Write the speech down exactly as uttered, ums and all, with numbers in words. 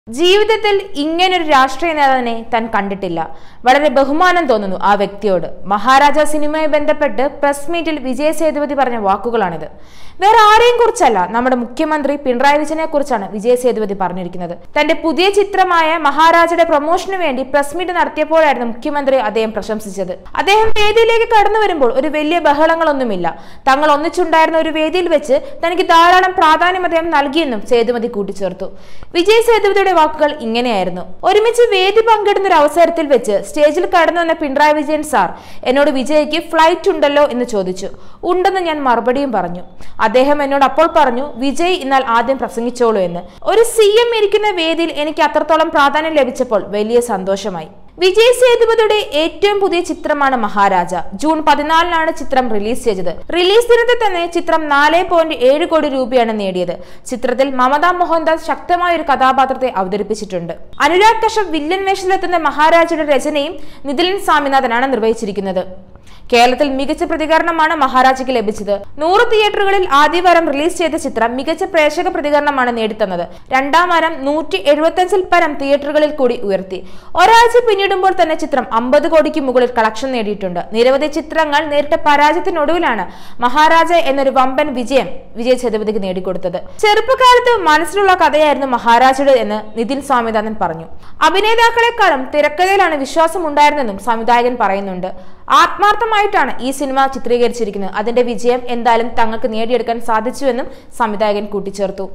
ജീവിതത്തിൽ ഇങ്ങനൊരു രാഷ്ട്രീയ നേതാവിനെ താൻ കണ്ടിട്ടില്ല. വളരെ ബഹുമാനം തോന്നുന്നു ആ വ്യക്തിയോട്. മഹാരാജ സിനിമയുമായി ബന്ധപ്പെട്ട് പ്രസ് മീറ്റിൽ വിജയ് സേതുപതി പറഞ്ഞ വാക്കുകളാണിത്. വേറെ ആരെയും കുറിച്ചല്ല, നമ്മുടെ മുഖ്യമന്ത്രി പിണറായി വിജയനെ കുറിച്ചാണ് വിജയ് സേതുപതി പറഞ്ഞിരിക്കുന്നത്. തന്റെ പുതിയ ചിത്രമായ മഹാരാജയുടെ പ്രൊമോഷന് വേണ്ടി പ്രസ് മീറ്റ് നടത്തിയപ്പോഴായിരുന്നു മുഖ്യമന്ത്രി അദ്ദേഹം പ്രശംസിച്ചത്. അദ്ദേഹം വേദിയിലേക്ക് കടന്നു വരുമ്പോൾ ഒരു വലിയ ബഹളങ്ങളൊന്നുമില്ല. തങ്ങൾ ഒന്നിച്ചുണ്ടായിരുന്ന ഒരു വേദിയിൽ വെച്ച് തനിക്ക് ധാരാളം പ്രാധാന്യം അദ്ദേഹം നൽകിയെന്നും സേതുപതി കൂട്ടിച്ചേർത്തു. വിജയ് സേതുപതിയുടെ വാക്കുകൾ ഇങ്ങനെയായിരുന്നു: ഒരുമിച്ച് വേദി പങ്കിടുന്ന ഒരു അവസരത്തിൽ വെച്ച് സ്റ്റേജിൽ കടന്നു വന്ന പിണറായി വിജയൻ സാർ എന്നോട് വിജയ്ക്ക് ഫ്ലൈറ്റ് ഉണ്ടല്ലോ എന്ന് ചോദിച്ചു. ഉണ്ടെന്ന് ഞാൻ മറുപടിയും പറഞ്ഞു. അദ്ദേഹം എന്നോട് അപ്പോൾ പറഞ്ഞു, വിജയ് എന്നാൽ ആദ്യം പ്രസംഗിച്ചോളൂ എന്ന്. ഒരു സി എം ഇരിക്കുന്ന വേദിയിൽ എനിക്ക് അത്രത്തോളം പ്രാധാന്യം ലഭിച്ചപ്പോൾ വലിയ സന്തോഷമായി. വിജയ് സേതുപതിയുടെ ഏറ്റവും പുതിയ ചിത്രമാണ് മഹാരാജ. ജൂൺ പതിനാലിനാണ് ചിത്രം റിലീസ് ചെയ്തത്. റിലീസ് ദിനത്തിൽ തന്നെ ചിത്രം നാല് പോയിന്റ് ഏഴ് കോടി രൂപയാണ് നേടിയത്. ചിത്രത്തിൽ മമത മോഹൻദാസ് ശക്തമായ ഒരു കഥാപാത്രത്തെ അവതരിപ്പിച്ചിട്ടുണ്ട്. അനുരാഗ് കശ്യപ് വില്ലൻ വേഷത്തിലെത്തുന്ന മഹാരാജയുടെ രചനയും നിതിൻ സ്വാമിനാഥനാണ് നിർവഹിച്ചിരിക്കുന്നത്. കേരളത്തിൽ മികച്ച പ്രതികരണമാണ് മഹാരാജയ്ക്ക് ലഭിച്ചത്. നൂറ് തിയേറ്ററുകളിൽ ആദ്യവാരം റിലീസ് ചെയ്ത ചിത്രം മികച്ച പ്രേക്ഷക പ്രതികരണമാണ് നേടിത്തന്നത്. രണ്ടാം വാരം നൂറ്റി എഴുപത്തി അഞ്ചിൽ പരം തിയേറ്ററുകളിൽ കൂടി ഉയർത്തി. ഒരാഴ്ച പിന്നിടുമ്പോൾ തന്നെ ചിത്രം അമ്പത് കോടിക്ക് മുകളിൽ കളക്ഷൻ നേടിയിട്ടുണ്ട്. നിരവധി ചിത്രങ്ങൾ നേരിട്ട പരാജയത്തിനൊടുവിലാണ് മഹാരാജ എന്നൊരു വമ്പൻ വിജയം വിജയ് സേതുപതിക്ക് നേടിക്കൊടുത്തത്. ചെറുപ്പകാലത്ത് മനസ്സിലുള്ള കഥയായിരുന്നു മഹാരാജയുടെ എന്ന് നിതിൻ സ്വാമിനാഥൻ പറഞ്ഞു. അഭിനേതാക്കളെക്കാളും തിരക്കഥയിലാണ് വിശ്വാസം ഉണ്ടായിരുന്നെന്നും സംവിധായകൻ പറയുന്നുണ്ട്. ആത്മാർത്ഥമായിട്ടാണ് ഈ സിനിമ ചിത്രീകരിച്ചിരിക്കുന്നത്. അതിന്റെ വിജയം എന്തായാലും തങ്ങൾക്ക് നേടിയെടുക്കാൻ സാധിച്ചുവെന്നും സംവിധായകൻ കൂട്ടിച്ചേർത്തു.